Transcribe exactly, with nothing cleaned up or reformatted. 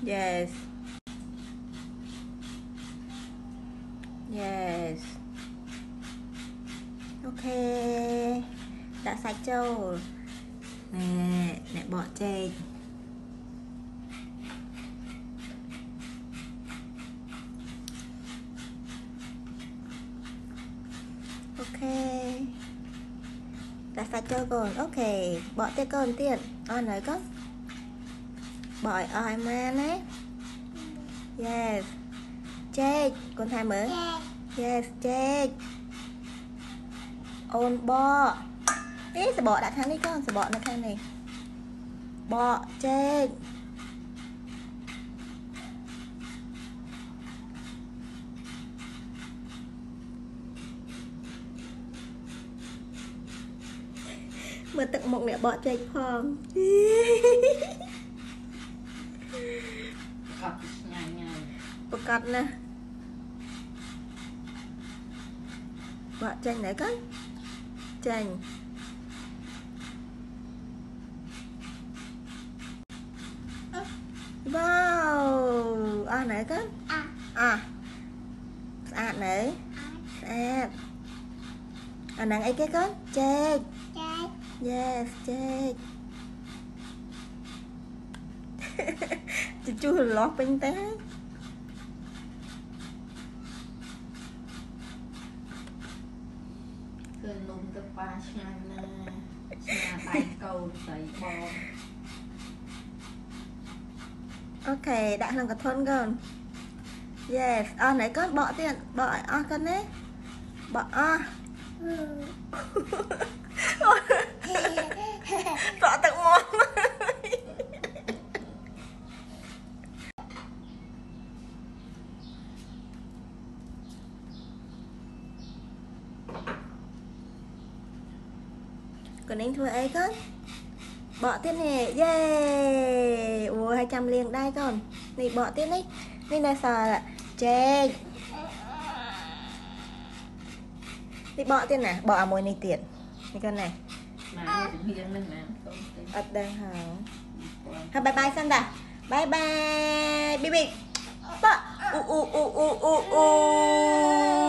Yes. Yes. Ok. Đã sạch châu. Nè, nè bỏ chè. Ok. Đã sạch châu còn. Ok. Bỏ tê con tiền. Ôi nói con. Bỏ ỏi mà nè. Yes. Chè. Con thay mới. Yes. Chè. Ôn bò. Ý sẽ bỏ đặt thang đi con. Sẽ bỏ đặt thang này. Bọ chê. Mà tận một nè bọ chê phong. Bọ cọt nè. Bọ chanh này con. Chanh. Wow, à này con. À. À. Sạch này. Sạch. À nàng ấy cái con. Chê. Chê. Yes, chê. Chú chú lót bên té. Cứ nung cái ba chăn nè. Nhà tay câu sấy bò. Ok, đã làm cả thôn con. Yes, à này con bỏ tiền, bỏ à con đấy. Bỏ à. Bỏ tự môn. Còn anh thua ấy con. Bỏ tiếp nè, yeah. Ủa hai trăm liền đây con. Này bỏ tiếp đi. Này là sờ là chê. Đi bỏ tiếp nè, bỏ mồi này tiền. Này con này. Ở đây hả? Ha bye bye Santa. Bye bye. Bibi. U u u u u u.